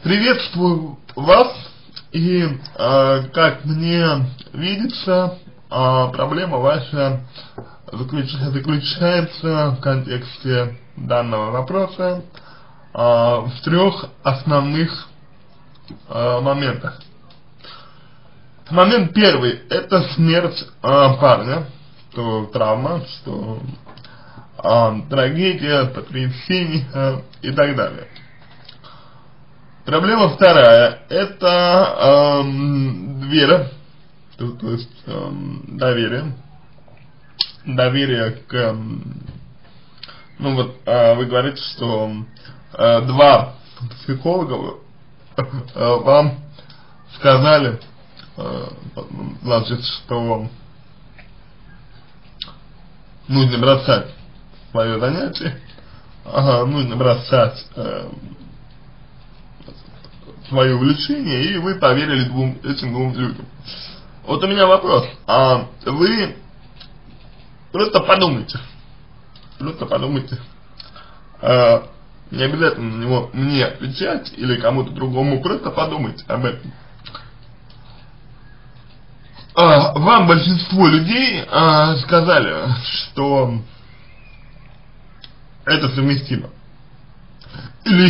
Приветствую вас, и как мне видится, проблема ваша заключается в контексте данного вопроса в трех основных моментах. Момент первый – это смерть парня, что травма, что трагедия, потрясение и так далее. Проблема вторая – это вера, то есть доверие к, вы говорите, что два психолога вам сказали, значит, что нужно бросать свое занятие, нужно бросать свое увлечение, и вы поверили этим двум людям. Вот у меня вопрос, вы просто подумайте, не обязательно на него мне отвечать или кому-то другому, просто подумайте об этом. Вам большинство людей сказали, что это совместимо. Или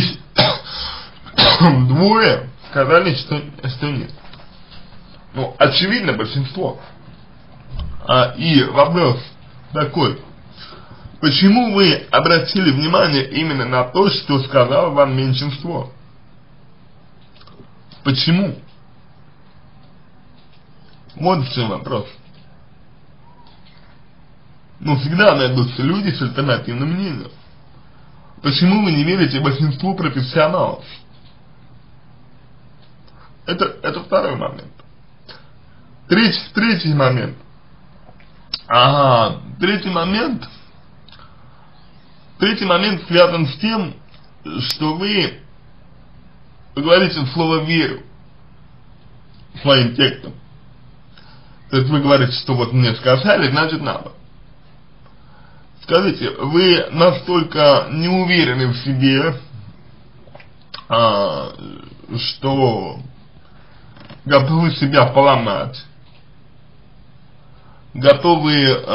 двое сказали, что нет. Ну, очевидно, большинство. И вопрос такой: почему вы обратили внимание именно на то, что сказало вам меньшинство? Почему? Вот в чем вопрос. Всегда найдутся люди с альтернативным мнением. Почему вы не верите большинству профессионалов? Это второй момент. Третий момент. Третий момент связан с тем, что вы говорите слово «верю» своим текстом. То есть вы говорите, что вот мне сказали, значит надо. Скажите, вы настолько не уверены в себе, что готовы себя поломать, готовы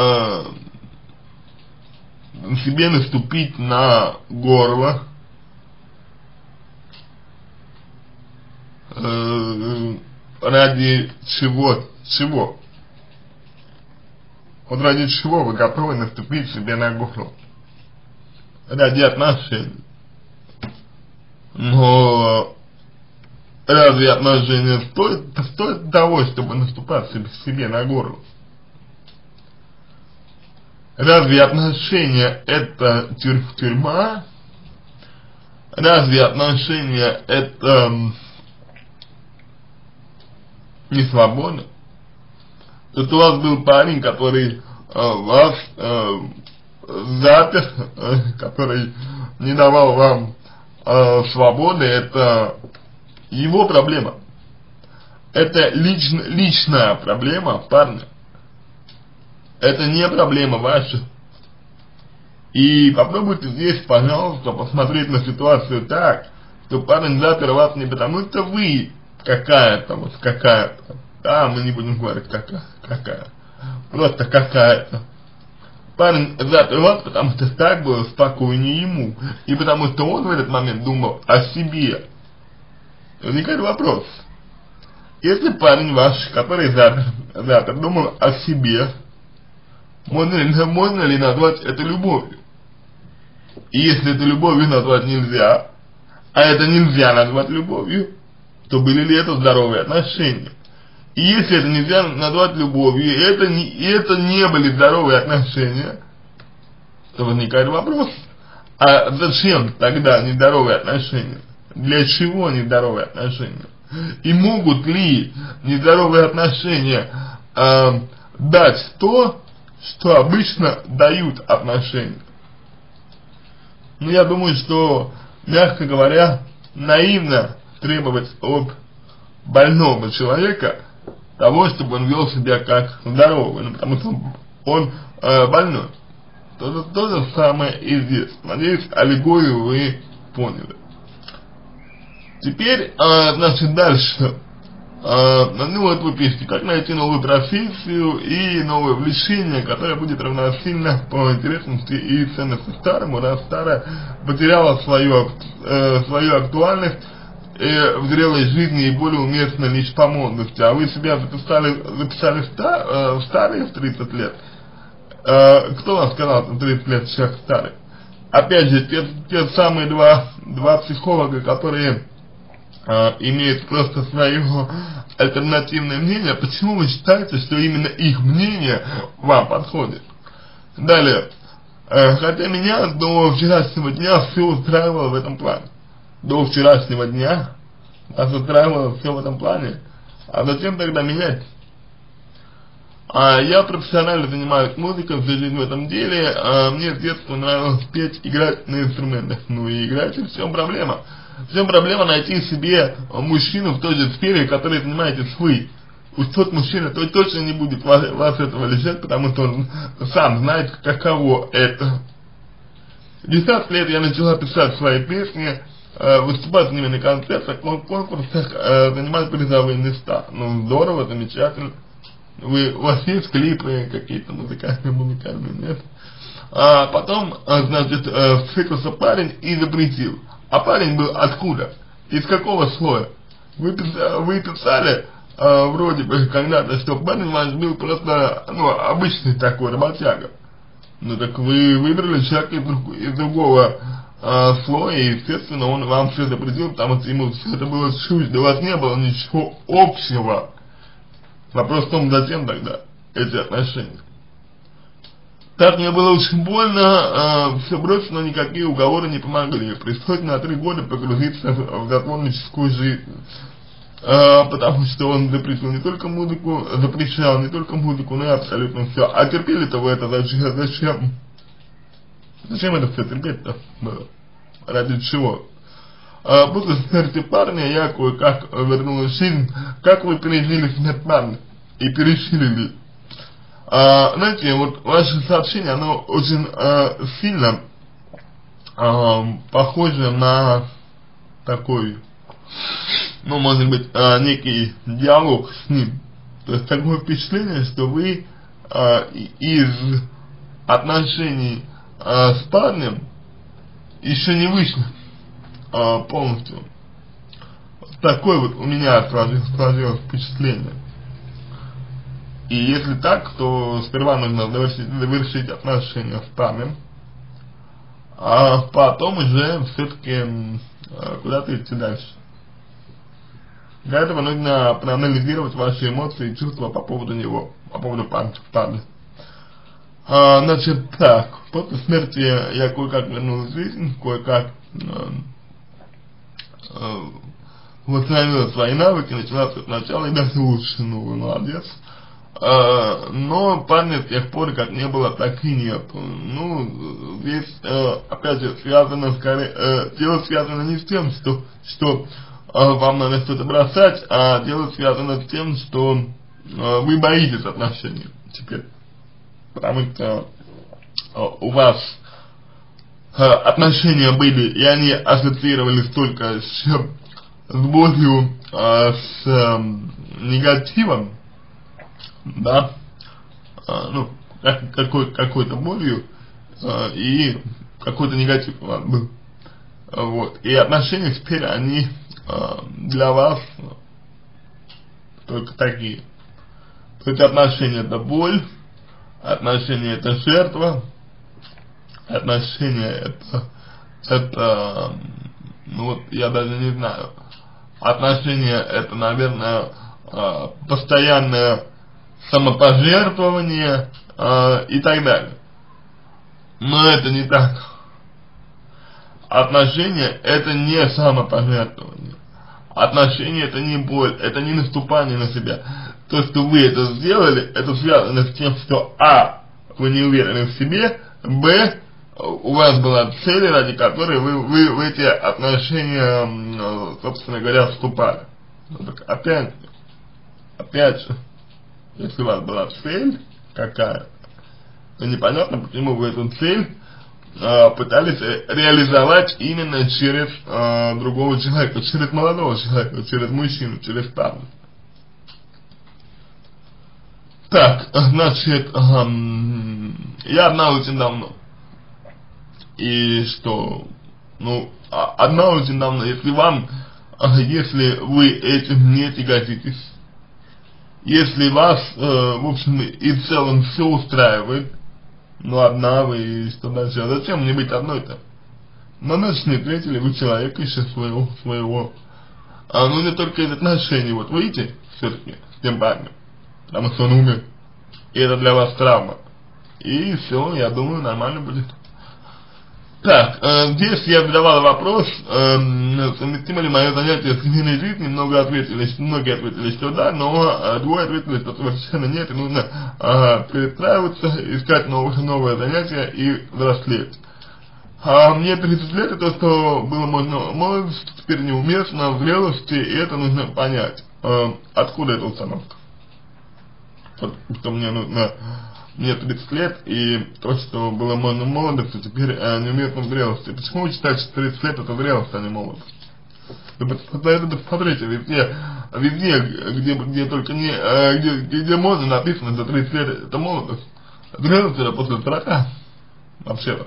себе наступить на горло, ради чего? Вот ради чего вы готовы наступить себе на горло? Ради отношений. Но разве отношения стоят того, чтобы наступать себе на горло? Разве отношения это тюрьма? Разве отношения это не свобода? Тут у вас был парень, который вас запер, который не давал вам свободы, это его проблема. Это личная проблема парня. Это не проблема ваша. И попробуйте здесь, пожалуйста, посмотреть на ситуацию так, что парень запер вас не потому, что вы какая-то, да, мы не будем говорить какая, просто какая-то. Парень запер вас, потому что так было спокойнее ему, и потому что он в этот момент думал о себе. Возникает вопрос: если парень ваш, который запер, думал о себе, можно ли назвать это любовью? И если это любовью назвать нельзя, а это нельзя назвать любовью, то были ли это здоровые отношения? И если это нельзя назвать любовью, и это не были здоровые отношения, то возникает вопрос: а зачем тогда нездоровые отношения? Для чего нездоровые отношения? И могут ли нездоровые отношения дать то, что обычно дают отношения? Я думаю, что, мягко говоря, наивно требовать от больного человека того, чтобы он вел себя как здоровый, потому что он больной. То же самое и здесь. Надеюсь, аллегорию вы поняли. Теперь, значит, дальше. Ну вот вы пишете, как найти новую профессию и новое увлечение, которое будет равносильно по интересности и ценности старому, раз старое потеряло свою актуальность в зрелой жизни и более уместно лишь по молодости. А вы себя записали в старые в 30 лет? Кто вам сказал, что 30 лет человек старый? Опять же, те самые два психолога, которые имеют просто свое альтернативное мнение, почему вы считаете, что именно их мнение вам подходит? Далее, хотя меня до вчерашнего дня все устраивало в этом плане. До вчерашнего дня вас устраивало все в этом плане. А зачем тогда менять? Я профессионально занимаюсь музыкой, всю жизнь в этом деле. Мне с детства нравилось петь, играть на инструментах. Ну и играйте, в чем проблема? В чем проблема найти себе мужчину в той же сфере, которой занимаетесь вы? Уж тот мужчина точно не будет вас этого лишать, потому что он сам знает, каково это. В 19 лет я начала писать свои песни, выступать с ними на концертах, конкурсах, занимать призовые места. Ну здорово, замечательно. У вас есть клипы какие-то музыкальные, нет? Потом, значит, встретился парень и запретил. А парень был откуда? Из какого слоя? Вы писали, вроде бы, когда-то, что парень ваш был просто, ну, обычный такой работяга. Ну, так вы выбрали человека из другого слоя, и, естественно, он вам все запретил, потому что ему все это было чуждо. У вас не было ничего общего. Вопрос в том, зачем тогда эти отношения? Так мне было очень больно, все бросить, но никакие уговоры не помогли. Пришлось на 3 года погрузиться в затворническую жизнь. Потому что он запретил не только музыку, запрещал не только музыку, но и абсолютно все. А терпели-то вы это зачем? Зачем это все терпеть-то было? Ради чего? После смерти парня я кое-как вернулась в жизнь. Как вы пережили смерть парня? И пережили ли? Знаете, вот ваше сообщение, оно очень сильно похоже на такой, ну, может быть, некий диалог с ним. То есть такое впечатление, что вы из отношений с парнем еще не вышли полностью. Такое вот у меня сложилось впечатление. И если так, то сперва нужно завершить отношения с парнем, а потом уже все-таки куда-то идти дальше. Для этого нужно проанализировать ваши эмоции и чувства по поводу него, по поводу парня. Значит, так, после смерти я кое-как вернулась в жизнь, кое-как восстановила свои навыки, начала все сначала и даже лучше, ну вы молодец. Но парня с тех пор как не было, так и нет. Ну, здесь, опять же, связано скорее, дело связано не с тем, что вам надо что-то бросать, а дело связано с тем, что вы боитесь отношений теперь. Потому что у вас отношения были, и они ассоциировались только с болью, с негативом, да, ну, какой-то болью, и какой-то негатив у вас был. Вот. И отношения теперь, они для вас только такие. То есть отношения — это боль, отношения — это жертва, отношения — это, ну вот, я даже не знаю, отношения — это, наверное, постоянное самопожертвование и так далее. Но это не так. Отношения — это не самопожертвование. Отношения — это не боль, это не наступание на себя. То, что вы это сделали, это связано с тем, что а. вы не уверены в себе, б. у вас была цель, ради которой вы в эти отношения, собственно говоря, вступали. Ну, так опять же, если у вас была цель какая-то, то непонятно, почему вы эту цель пытались реализовать именно через другого человека, через молодого человека, через мужчину, через парня. Так, значит, я одна очень давно. И что, ну, одна очень давно, если вы этим не тяготитесь, если вас, в общем и целом все устраивает, ну одна вы, и что дальше, зачем мне быть одной-то? Но значит, не встретили вы человека еще своего. Ну не только из отношений, вот выйти все-таки с тем парнем, потому что он умер, и это для вас травма. И все, я думаю, нормально будет. Так, здесь я задавал вопрос, совместимо ли мое занятие с семейной жизнью, многие ответили, что да, но двое ответили, что совершенно нет, и нужно перестраиваться, искать новое занятие и взрослеть. Мне 30 лет, и то, что было можно в молодости, теперь неуместно в зрелости, и это нужно понять. Откуда эта установка? Вот, что мне нужно... Мне 30 лет, и то, что было можно в молодости, теперь неуместно в зрелости. Почему вы считаете, что 30 лет это зрелость, а не молодость? Вы посмотрите, везде, где только где можно написано, что 30 лет это молодость. Зрелость это после 40, вообще-то.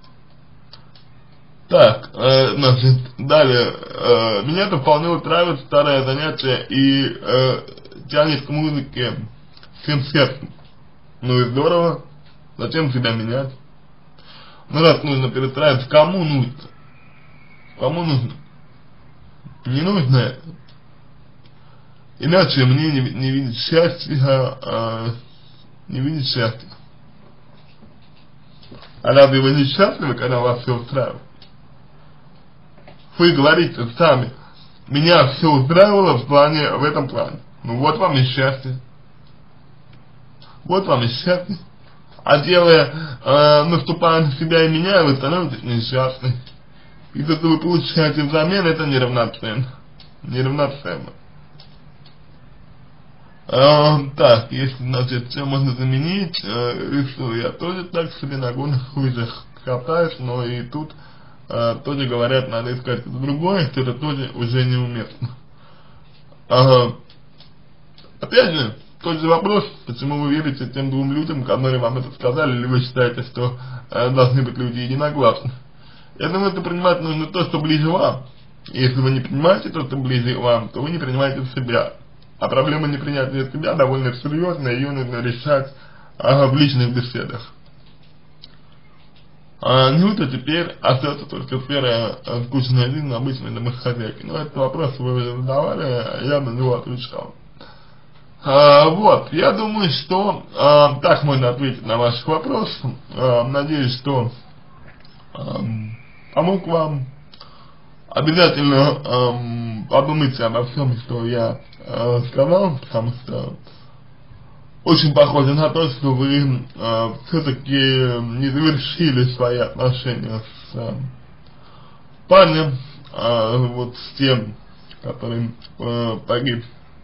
Так, значит, далее, меня это вполне устраивает старое занятие и тянет к музыке всем сердцем. Ну и здорово, зачем себя менять? Ну раз нужно перестраиваться, кому нужно? Кому нужно? Не нужно это. Иначе мне не видеть счастья, не видеть счастья. А разве вы не счастливы, когда вас все устраивает? Вы говорите сами, меня все устраивало в этом плане. Ну вот вам и счастье. Вот вам и счастье. А наступая на себя и меня, вы становитесь несчастны. И то, что вы получаете взамен, это неравноценно. Неравноценно. Так, если, значит, все можно заменить, рисую я тоже так себе на горных лыжах катаюсь, но и тут тоже говорят, надо искать что-то другое, что это тоже уже неуместно. Опять же, тот же вопрос, почему вы верите тем двум людям, которые вам это сказали, или вы считаете, что должны быть люди единогласны. Я думаю, это принимать нужно то, что ближе вам. И если вы не принимаете то, что ближе вам, то вы не принимаете себя. А проблема непринятия себя довольно серьезная, ее нужно решать в личных беседах. Неужто теперь остается только сфера скучной жизни обычной домохозяйки? Но этот вопрос вы уже задавали, я на него отвечал. Вот, я думаю, что так можно ответить на ваш вопрос. Надеюсь, что помог вам. Обязательно подумайте обо всем, что я сказал, потому что очень похоже на то, что вы все-таки не завершили свои отношения с парнем, вот с тем, который погиб.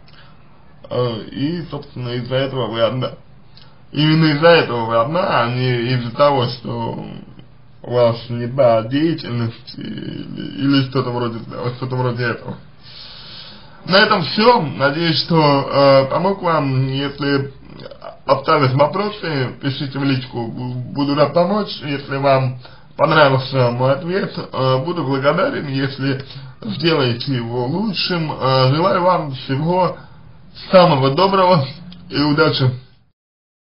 И, собственно, из-за этого вы одна. Именно из-за этого вы одна, а не из-за того, что у вас не та деятельность или что-то вроде этого. На этом все. Надеюсь, что помог вам. Если остались вопросы, пишите в личку. Буду рад помочь. Если вам понравился мой ответ, буду благодарен, если сделаете его лучшим. Желаю вам всего самого доброго и удачи!